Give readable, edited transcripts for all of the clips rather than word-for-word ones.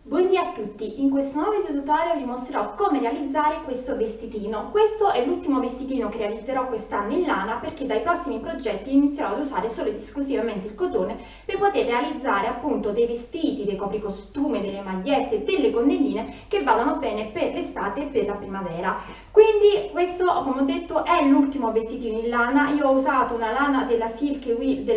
Buondì a tutti, in questo nuovo video tutorial vi mostrerò come realizzare questo vestitino. Questo è l'ultimo vestitino che realizzerò quest'anno in lana perché dai prossimi progetti inizierò ad usare solo ed esclusivamente il cotone per poter realizzare appunto dei vestiti, dei copricostume, delle magliette, delle gonnelline che vadano bene per l'estate e per la primavera. Quindi questo, come ho detto, è l'ultimo vestitino in lana. Io ho usato una lana della Silke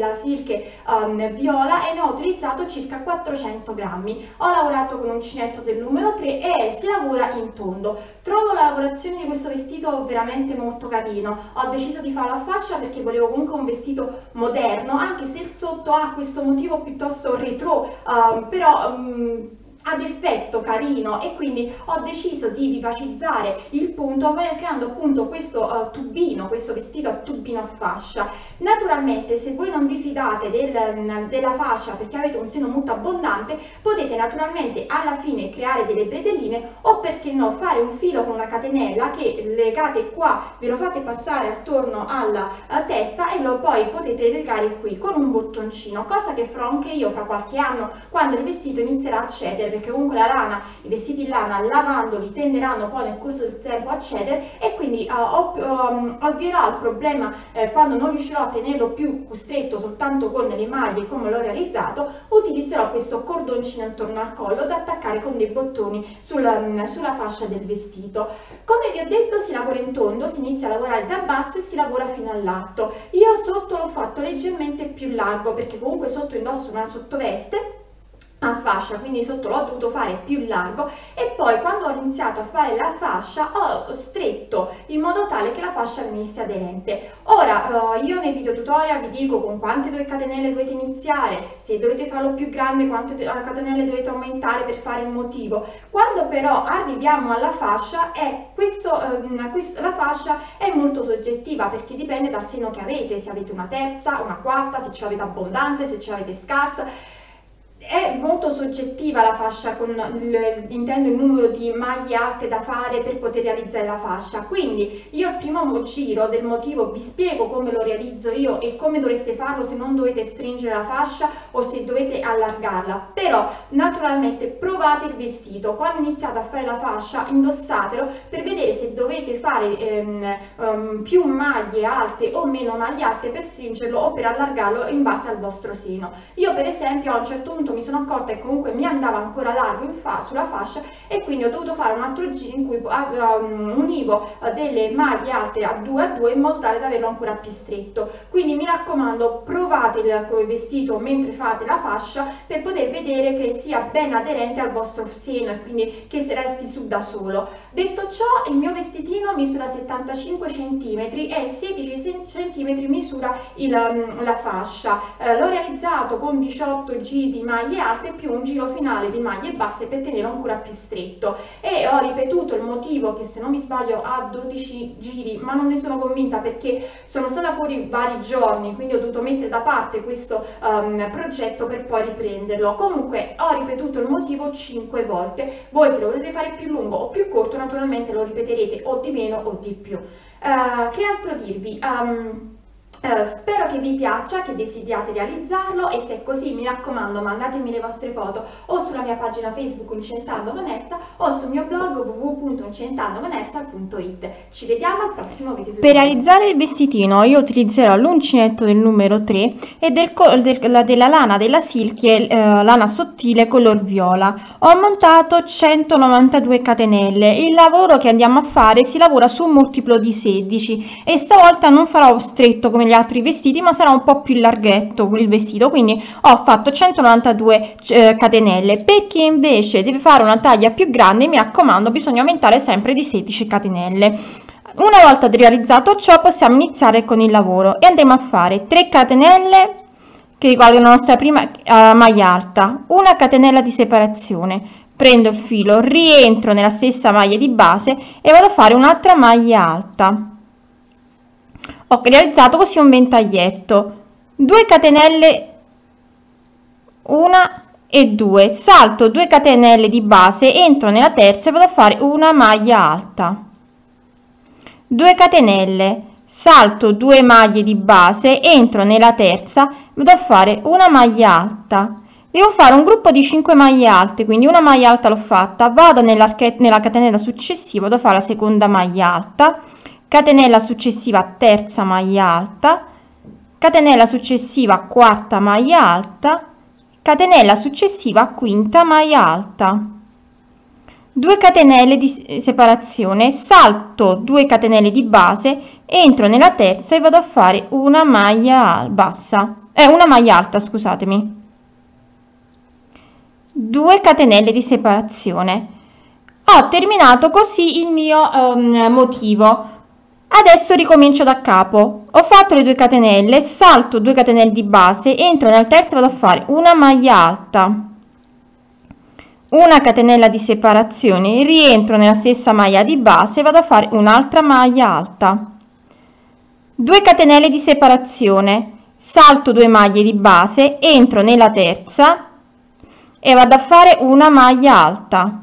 viola e ne ho utilizzato circa 400 grammi. Ho lavorato con uncinetto del numero 3 e si lavora in tondo. Trovo la lavorazione di questo vestito veramente molto carino. Ho deciso di fare la fascia perché volevo comunque un vestito moderno, anche se il sotto ha questo motivo piuttosto retro, però ad effetto carino, e quindi ho deciso di vivacizzare il punto creando appunto questo tubino, questo vestito a tubino a fascia. Naturalmente, se voi non vi fidate della fascia perché avete un seno molto abbondante, potete naturalmente alla fine creare delle bretelline o, perché no, fare un filo con una catenella che legate qua, ve lo fate passare attorno alla testa e poi potete legare qui con un bottoncino, cosa che farò anche io fra qualche anno quando il vestito inizierà a cedere, perché comunque la lana, i vestiti in lana lavandoli tenderanno poi nel corso del tempo a cedere, e quindi ovvierò il problema quando non riuscirò a tenerlo più stretto soltanto con le maglie come l'ho realizzato. Utilizzerò questo cordoncino intorno al collo da attaccare con dei bottoni sulla fascia del vestito. Come vi ho detto, si lavora in tondo, si inizia a lavorare da basso e si lavora fino all'alto. Io sotto l'ho fatto leggermente più largo perché comunque sotto indosso una sottoveste a fascia, quindi sotto l'ho dovuto fare più largo, e poi quando ho iniziato a fare la fascia ho stretto in modo tale che la fascia venisse aderente. Ora io nei video tutorial vi dico con quante catenelle dovete iniziare, se dovete farlo più grande quante catenelle dovete aumentare per fare il motivo. Quando però arriviamo alla fascia la fascia è molto soggettiva perché dipende dal seno che avete, se avete una terza, una quarta, se ce l'avete abbondante, se ce l'avete scarsa. È molto soggettiva la fascia, intendo il numero di maglie alte da fare per poter realizzare la fascia. Quindi io al primo giro del motivo vi spiego come lo realizzo io e come dovreste farlo se non dovete stringere la fascia o se dovete allargarla. Però naturalmente provate il vestito, quando iniziate a fare la fascia indossatelo per vedere se dovete fare più maglie alte o meno maglie alte per stringerlo o per allargarlo in base al vostro seno. Io per esempio a un certo punto mi sono accorta che comunque mi andava ancora largo sulla fascia, e quindi ho dovuto fare un altro giro in cui univo delle maglie alte a 2 in modo tale da averlo ancora più stretto. Quindi mi raccomando, provate il vestito mentre fate la fascia per poter vedere che sia ben aderente al vostro seno e quindi che resti su da solo. Detto ciò, il mio vestitino misura 75 cm e 16 cm misura la fascia. L'ho realizzato con 18 giri di maglie alte più un giro finale di maglie basse per tenerlo ancora più stretto, e ho ripetuto il motivo che, se non mi sbaglio, ha 12 giri, ma non ne sono convinta perché sono stata fuori vari giorni, quindi ho dovuto mettere da parte questo progetto per poi riprenderlo. Comunque ho ripetuto il motivo 5 volte. Voi, se lo volete fare più lungo o più corto, naturalmente lo ripeterete o di meno o di più. Che altro dirvi? Spero che vi piaccia, che desiderate realizzarlo, e se è così mi raccomando mandatemi le vostre foto o sulla mia pagina Facebook Incentando con Elsa o sul mio blog www.incentandoconelsa.it. Ci vediamo al prossimo video. Per realizzare il vestitino io utilizzerò l'uncinetto del numero 3 e della lana della Silke, lana sottile color viola. Ho montato 192 catenelle. Il lavoro che andiamo a fare si lavora su un multiplo di 16 e stavolta non farò stretto come gli altri vestiti, ma sarà un po' più larghetto il vestito, quindi ho fatto 192 catenelle. Per chi invece deve fare una taglia più grande, mi raccomando, bisogna aumentare sempre di 16 catenelle. Una volta realizzato ciò, possiamo iniziare con il lavoro e andremo a fare 3 catenelle che riguardano la nostra prima maglia alta, una catenella di separazione, prendo il filo, rientro nella stessa maglia di base e vado a fare un'altra maglia alta. Ho realizzato così un ventaglietto, 2 catenelle, 1 e 2, salto 2 catenelle di base, entro nella terza e vado a fare una maglia alta, 2 catenelle, salto 2 maglie di base, entro nella terza, vado a fare una maglia alta, Devo fare un gruppo di 5 maglie alte, quindi una maglia alta l'ho fatta, vado nella catenella successiva, vado a fare la seconda maglia alta, catenella successiva terza maglia alta, catenella successiva quarta maglia alta, catenella successiva quinta maglia alta, 2 catenelle di separazione, salto 2 catenelle di base, entro nella terza e vado a fare una maglia bassa, una maglia alta, scusatemi, 2 catenelle di separazione. Ho terminato così il mio motivo. Adesso ricomincio da capo. Ho fatto le 2 catenelle, salto 2 catenelle di base, entro nella terza e vado a fare una maglia alta, una catenella di separazione, rientro nella stessa maglia di base e vado a fare un'altra maglia alta, 2 catenelle di separazione, salto 2 maglie di base, entro nella terza e vado a fare una maglia alta,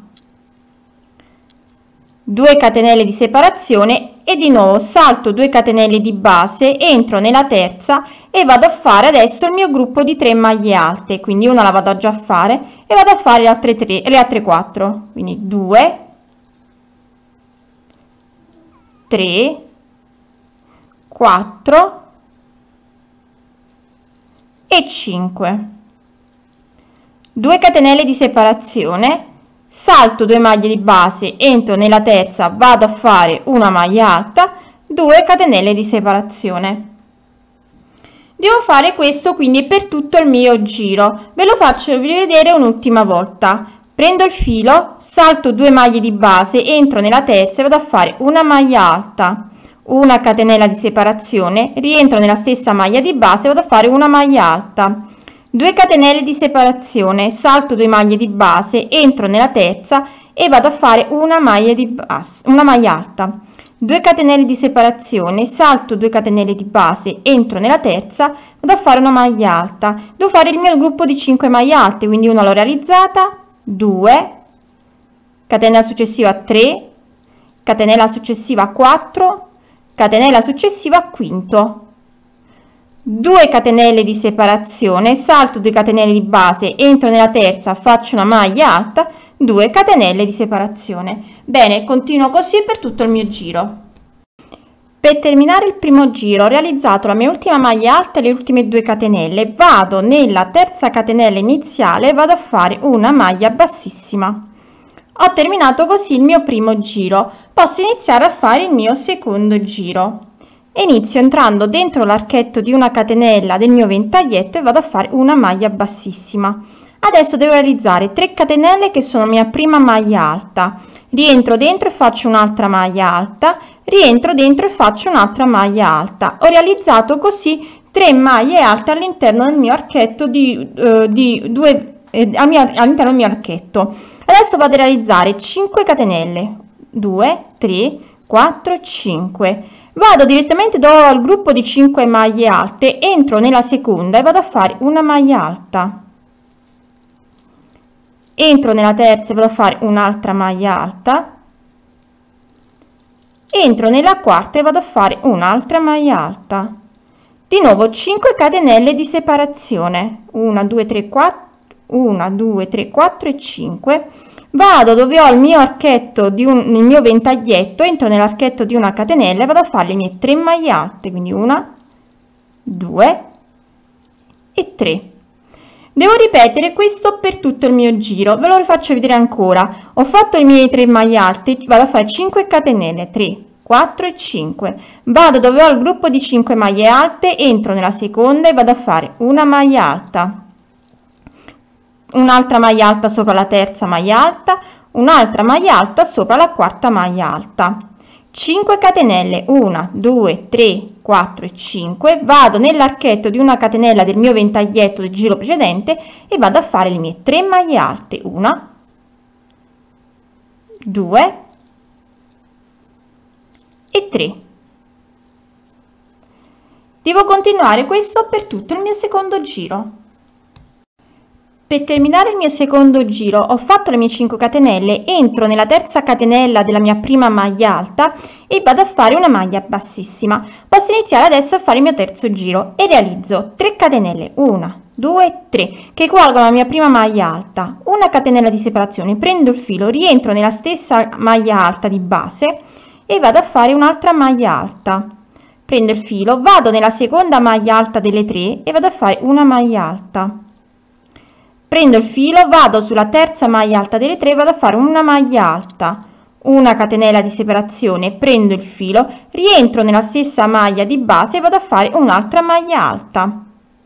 2 catenelle di separazione e di nuovo salto 2 catenelle di base, entro nella terza e vado a fare adesso il mio gruppo di 3 maglie alte, quindi una la vado già a fare e vado a fare le altre 4, quindi 2, 3, 4 e 5. 2 catenelle di separazione, salto 2 maglie di base, entro nella terza, vado a fare una maglia alta, 2 catenelle di separazione. Devo fare questo quindi per tutto il mio giro. Ve lo faccio rivedere un'ultima volta. Prendo il filo, salto 2 maglie di base, entro nella terza e vado a fare una maglia alta, una catenella di separazione, rientro nella stessa maglia di base e vado a fare una maglia alta, 2 catenelle di separazione, salto 2 maglie di base, entro nella terza e vado a fare una maglia alta, 2 catenelle di separazione, salto 2 catenelle di base, entro nella terza, vado a fare una maglia alta. Devo fare il mio gruppo di 5 maglie alte, quindi una l'ho realizzata, 2, catenella successiva 3, catenella successiva 4, catenella successiva quinto, 2 catenelle di separazione, salto 2 catenelle di base, entro nella terza, faccio una maglia alta, 2 catenelle di separazione. Bene, continuo così per tutto il mio giro. Per terminare il primo giro ho realizzato la mia ultima maglia alta e le ultime 2 catenelle, vado nella terza catenella iniziale e vado a fare una maglia bassissima. Ho terminato così il mio primo giro, posso iniziare a fare il mio secondo giro. Inizio entrando dentro l'archetto di una catenella del mio ventaglietto e vado a fare una maglia bassissima. Adesso devo realizzare 3 catenelle che sono mia prima maglia alta, rientro dentro e faccio un'altra maglia alta, rientro dentro e faccio un'altra maglia alta. Ho realizzato così 3 maglie alte all'interno del mio archetto all'interno del mio archetto. Adesso vado a realizzare 5 catenelle, 2, 3, 4, 5. Vado direttamente dal gruppo di 5 maglie alte, entro nella seconda e vado a fare una maglia alta, entro nella terza e vado a fare un'altra maglia alta, entro nella quarta e vado a fare un'altra maglia alta, di nuovo 5 catenelle di separazione, 1 2 3 4 1 2 3 4 e 5. Vado dove ho il mio archetto il mio ventaglietto, entro nell'archetto di una catenella e vado a fare le mie 3 maglie alte, quindi 1 2 e 3. Devo ripetere questo per tutto il mio giro, ve lo rifaccio vedere ancora. Ho fatto le mie 3 maglie alte, vado a fare 5 catenelle, 3 4 e 5. Vado dove ho il gruppo di 5 maglie alte, entro nella seconda e vado a fare una maglia alta, un'altra maglia alta sopra la terza maglia alta, un'altra maglia alta sopra la quarta maglia alta, 5 catenelle, 1 2 3 4 e 5. Vado nell'archetto di una catenella del mio ventaglietto del giro precedente e vado a fare le mie 3 maglie alte, 1 2 e 3. Devo continuare questo per tutto il mio secondo giro. Per terminare il mio secondo giro ho fatto le mie 5 catenelle, entro nella terza catenella della mia prima maglia alta e vado a fare una maglia bassissima. Posso iniziare adesso a fare il mio terzo giro e realizzo 3 catenelle, 1, 2, 3, che equivalgono alla mia prima maglia alta, una catenella di separazione, prendo il filo, rientro nella stessa maglia alta di base e vado a fare un'altra maglia alta. Prendo il filo, vado nella seconda maglia alta delle 3 e vado a fare una maglia alta. Prendo il filo, vado sulla terza maglia alta delle 3 e vado a fare una maglia alta, una catenella di separazione, prendo il filo, rientro nella stessa maglia di base e vado a fare un'altra maglia alta.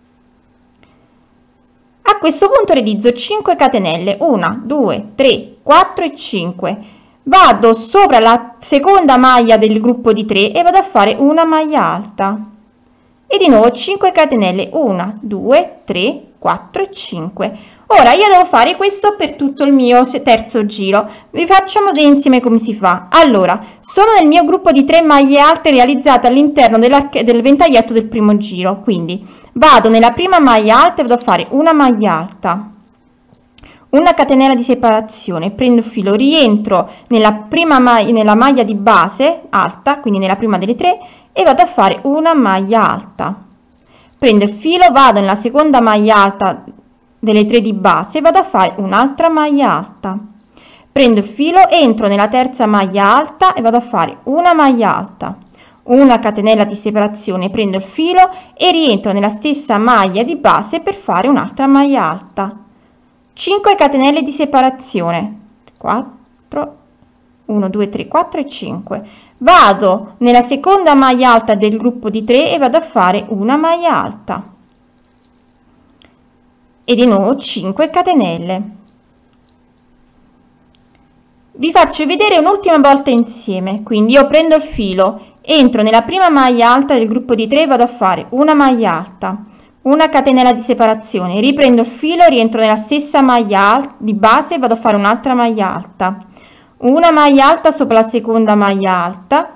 A questo punto realizzo 5 catenelle, 1, 2, 3, 4 e 5. Vado sopra la seconda maglia del gruppo di 3 e vado a fare una maglia alta. E di nuovo 5 catenelle, 1, 2, 3, 4 e 5. Ora io devo fare questo per tutto il mio terzo giro. Rifacciamo insieme come si fa. Allora, sono nel mio gruppo di 3 maglie alte realizzate all'interno del ventaglietto del primo giro, quindi vado nella prima maglia alta e vado a fare una maglia alta, una catenella di separazione, prendo il filo, rientro nella maglia di base alta, quindi nella prima delle 3, e vado a fare una maglia alta. Prendo il filo, vado nella seconda maglia alta delle 3 di base e vado a fare un'altra maglia alta. Prendo il filo, entro nella terza maglia alta e vado a fare una maglia alta, una catenella di separazione, prendo il filo e rientro nella stessa maglia di base per fare un'altra maglia alta. 5 catenelle di separazione, 4, 1, 2, 3, 4 e 5. Vado nella seconda maglia alta del gruppo di 3 e vado a fare una maglia alta. E di nuovo 5 catenelle. Vi faccio vedere un'ultima volta insieme, quindi io prendo il filo, entro nella prima maglia alta del gruppo di 3 e vado a fare una maglia alta, una catenella di separazione, riprendo il filo, rientro nella stessa maglia di base e vado a fare un'altra maglia alta, una maglia alta sopra la seconda maglia alta,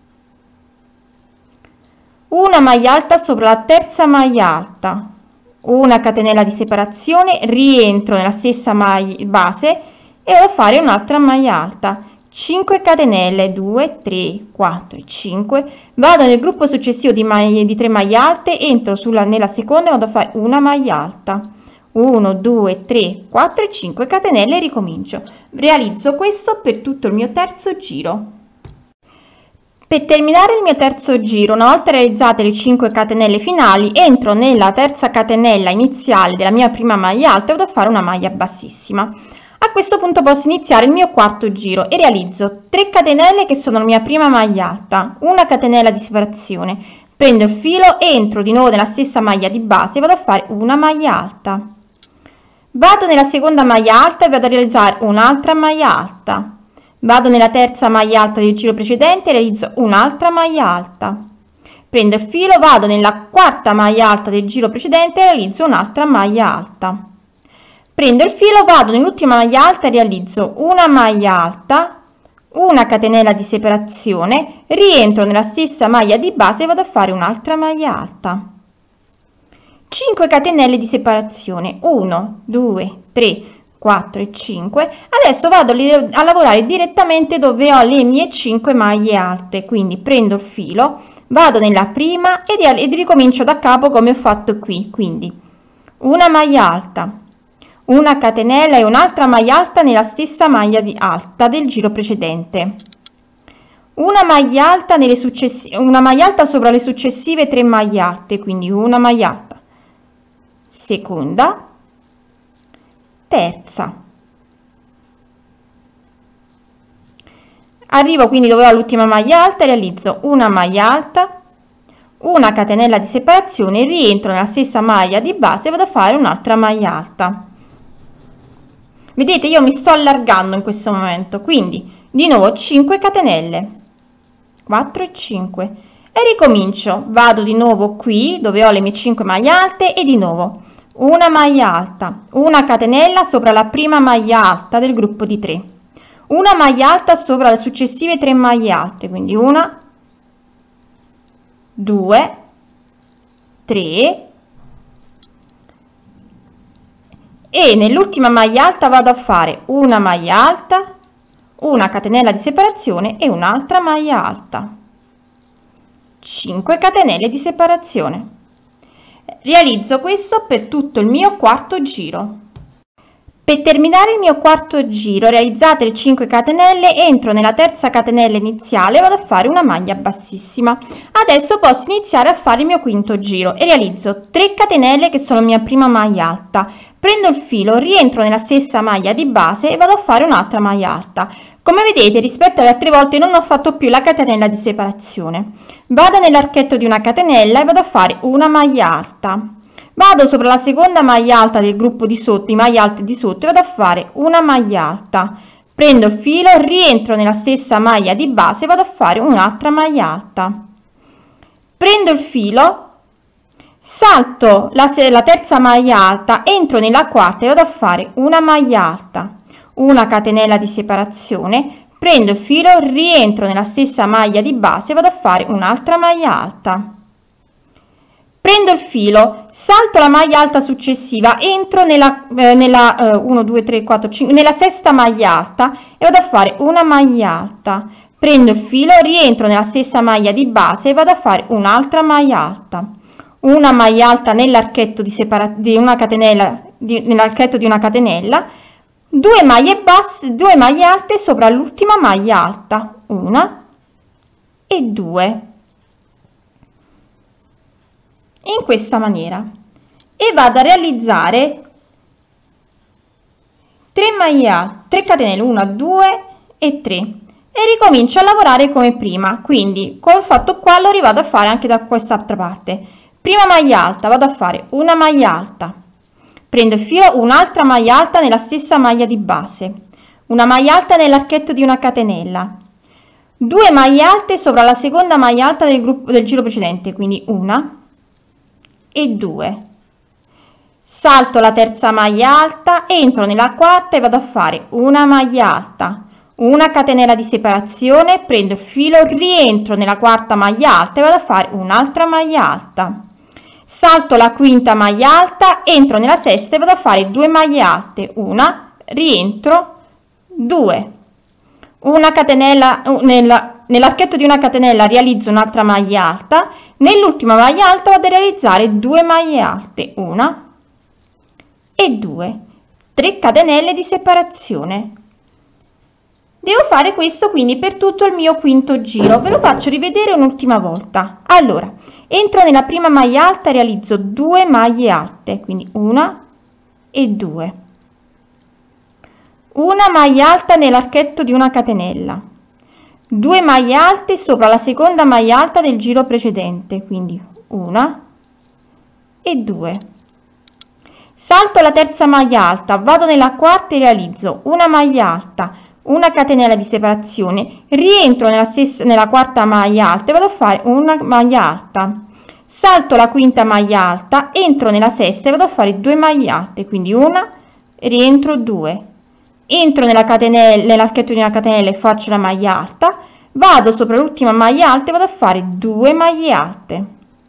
una maglia alta sopra la terza maglia alta, una catenella di separazione, rientro nella stessa maglia base e vado a fare un'altra maglia alta, 5 catenelle, 2, 3, 4, 5, vado nel gruppo successivo di 3 maglie alte, entro nella seconda e vado a fare una maglia alta, 1, 2, 3, 4 e 5 catenelle e ricomincio. Realizzo questo per tutto il mio terzo giro. Per terminare il mio terzo giro, una volta realizzate le 5 catenelle finali, entro nella terza catenella iniziale della mia prima maglia alta e vado a fare una maglia bassissima. A questo punto posso iniziare il mio quarto giro e realizzo 3 catenelle che sono la mia prima maglia alta, una catenella di separazione, prendo il filo, entro di nuovo nella stessa maglia di base e vado a fare una maglia alta. Vado nella seconda maglia alta e vado a realizzare un'altra maglia alta. Vado nella terza maglia alta del giro precedente e realizzo un'altra maglia alta. Prendo il filo, vado nella quarta maglia alta del giro precedente e realizzo un'altra maglia alta. Prendo il filo, vado nell'ultima maglia alta e realizzo una maglia alta, una catenella di separazione, rientro nella stessa maglia di base e vado a fare un'altra maglia alta. 5 catenelle di separazione, 1, 2, 3, 4 e 5. Adesso vado a lavorare direttamente dove ho le mie 5 maglie alte, quindi prendo il filo, vado nella prima e ricomincio da capo come ho fatto qui, quindi una maglia alta, una catenella e un'altra maglia alta nella stessa maglia alta del giro precedente, una maglia alta una maglia alta sopra le successive 3 maglie alte, quindi una maglia alta, seconda, terza. Arrivo quindi dove ho l'ultima maglia alta e realizzo una maglia alta, una catenella di separazione, rientro nella stessa maglia di base e vado a fare un'altra maglia alta. Vedete, io mi sto allargando in questo momento, quindi di nuovo 5 catenelle, 4 e 5 e ricomincio. Vado di nuovo qui dove ho le mie 5 maglie alte e di nuovo una maglia alta, una catenella sopra la prima maglia alta del gruppo di 3, una maglia alta sopra le successive 3 maglie alte, quindi una, 2, 3 e nell'ultima maglia alta vado a fare una maglia alta, una catenella di separazione e un'altra maglia alta, 5 catenelle di separazione. Realizzo questo per tutto il mio quarto giro. Per terminare il mio quarto giro, realizzate le 5 catenelle, entro nella terza catenella iniziale e vado a fare una maglia bassissima. Adesso posso iniziare a fare il mio quinto giro e realizzo 3 catenelle che sono la mia prima maglia alta. Prendo il filo, rientro nella stessa maglia di base e vado a fare un'altra maglia alta. Come vedete, rispetto alle altre volte non ho fatto più la catenella di separazione. Vado nell'archetto di una catenella e vado a fare una maglia alta. Vado sopra la seconda maglia alta del gruppo di sotto, i maglie alte di sotto, e vado a fare una maglia alta. Prendo il filo, rientro nella stessa maglia di base e vado a fare un'altra maglia alta. Prendo il filo, salto la terza maglia alta, entro nella quarta e vado a fare una maglia alta, una catenella di separazione, prendo il filo, rientro nella stessa maglia di base e vado a fare un'altra maglia alta. Prendo il filo, salto la maglia alta successiva, entro nella 1, 2, 3, 4, 5, nella sesta maglia alta e vado a fare una maglia alta. Prendo il filo, rientro nella stessa maglia di base e vado a fare un'altra maglia alta. Una maglia alta nell'archetto di una catenella, nell'archetto di una catenella, 2 maglie basse, 2 maglie alte sopra l'ultima maglia alta, 1 e 2. In questa maniera, e vado a realizzare 3 catenelle, 1, 2 e 3, e ricomincio a lavorare come prima. Quindi col fatto qua lo rivado a fare anche da quest'altra parte. Prima maglia alta, vado a fare una maglia alta, prendo il filo, un'altra maglia alta nella stessa maglia di base, una maglia alta nell'archetto di una catenella, 2 maglie alte sopra la seconda maglia alta del giro precedente, quindi una e 2. Salto la terza maglia alta, entro nella quarta e vado a fare una maglia alta, una catenella di separazione, prendo il filo, rientro nella quarta maglia alta e vado a fare un'altra maglia alta. Salto la quinta maglia alta, entro nella sesta e vado a fare 2 maglie alte, una, rientro, 2. Una catenella nell'archetto di una catenella realizzo un'altra maglia alta, nell'ultima maglia alta vado a realizzare 2 maglie alte, una e 2, 3 catenelle di separazione. Devo fare questo quindi per tutto il mio quinto giro. Ve lo faccio rivedere un'ultima volta. Allora, entro nella prima maglia alta e realizzo 2 maglie alte, quindi una e 2. Una maglia alta nell'archetto di una catenella, 2 maglie alte sopra la seconda maglia alta del giro precedente, quindi una e 2. Salto la terza maglia alta, vado nella quarta e realizzo una maglia alta, una catenella di separazione, rientro nella quarta maglia alta e vado a fare una maglia alta. Salto la quinta maglia alta, entro nella sesta e vado a fare 2 maglie alte, quindi una, rientro 2. Entro nell'archetto di una catenella e faccio la maglia alta, vado sopra l'ultima maglia alta e vado a fare 2 maglie alte,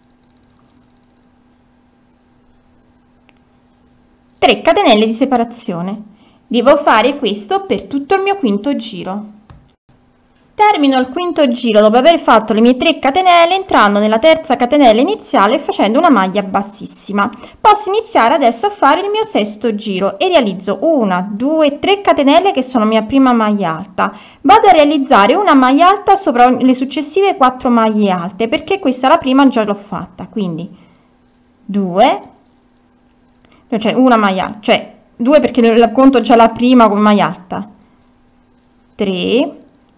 3 catenelle di separazione. Devo fare questo per tutto il mio quinto giro. Termino il quinto giro dopo aver fatto le mie 3 catenelle entrando nella terza catenella iniziale e facendo una maglia bassissima. Posso iniziare adesso a fare il mio sesto giro e realizzo 1, 2, 3 catenelle che sono la mia prima maglia alta. Vado a realizzare una maglia alta sopra le successive 4 maglie alte perché questa la prima già l'ho fatta, quindi 2, cioè una maglia, cioè 2 perché conto già la prima come maglia alta, 3,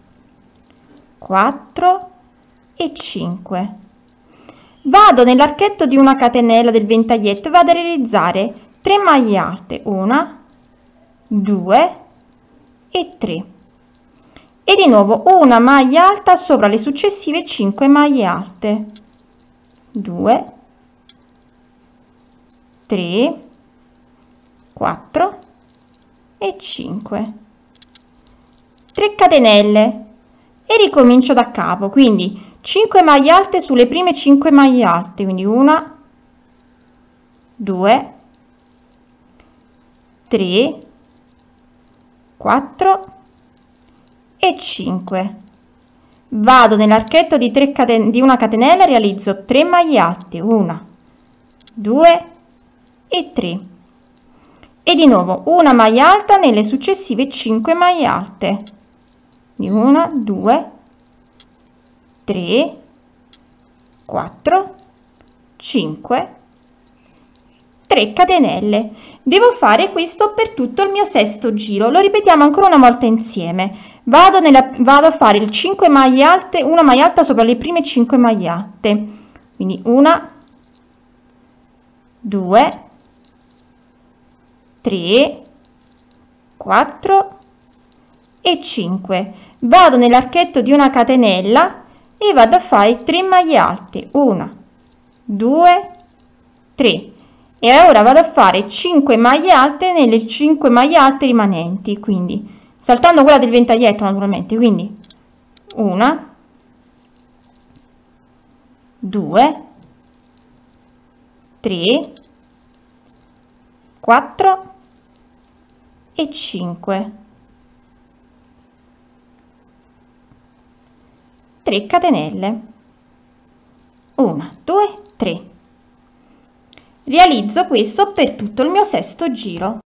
4 e 5. Vado nell'archetto di una catenella del ventaglietto e vado a realizzare 3 maglie alte, 1, 2 e 3, e di nuovo una maglia alta sopra le successive 5 maglie alte, 2, 3, 4 e 5, 3 catenelle e ricomincio da capo, quindi 5 maglie alte sulle prime 5 maglie alte, quindi 1, 2, 3, 4 e 5. Vado nell'archetto di, di una catenella e realizzo 3 maglie alte, 1, 2 e 3. E di nuovo una maglia alta nelle successive 5 maglie alte. 1, 2, 3, 4, 5, 3 catenelle. Devo fare questo per tutto il mio sesto giro. Lo ripetiamo ancora una volta insieme. Vado a fare il 5 maglie alte, una maglia alta sopra le prime 5 maglie alte. Quindi 1, 2, 3, 4 e 5. Vado nell'archetto di una catenella e vado a fare 3 maglie alte, 1, 2, 3. E ora vado a fare 5 maglie alte nelle 5 maglie alte rimanenti, quindi saltando quella del ventaglietto naturalmente, quindi 1, 2, 3, 4 e 5. 3 catenelle. 1, 2, 3. Realizzo questo per tutto il mio sesto giro.